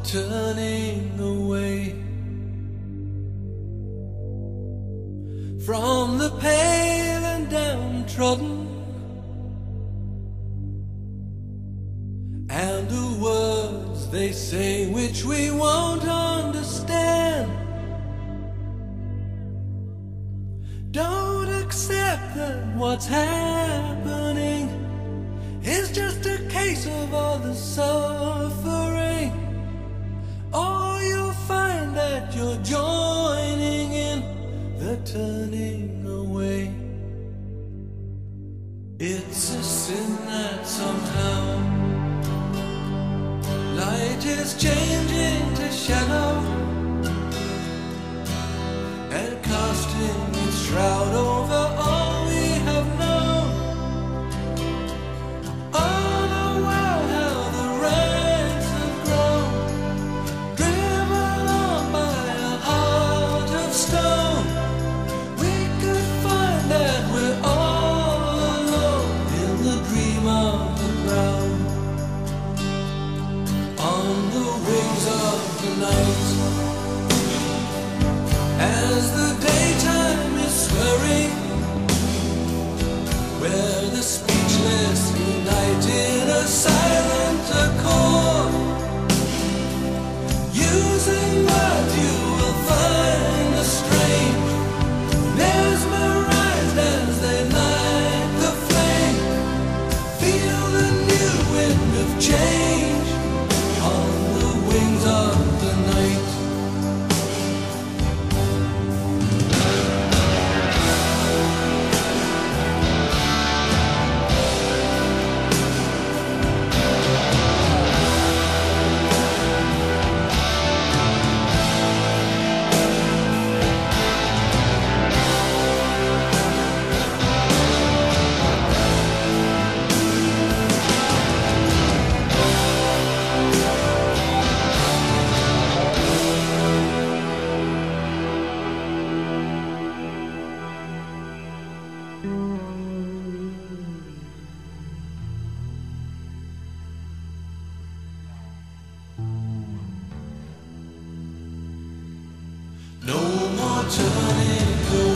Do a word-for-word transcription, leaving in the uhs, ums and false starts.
turning away from the pale and downtrodden, and the words they say which we won't understand. Don't accept that what's happening is just a case of all the suffering, or you'll find that you're joining in the turning away. It's a sin that somehow light is changing to shadow and casting its shroud over all we have known. All the while how the ranks have grown, driven on by a heart of stone. We could find that we're all alone in the dream of the ground. On the wings of the night, as the daytime is swirring, where the speechless unite in a silent accord, using words you will find the strange, mesmerized as they light the flame. Feel the new wind of change on the wings of the night. No more turning away.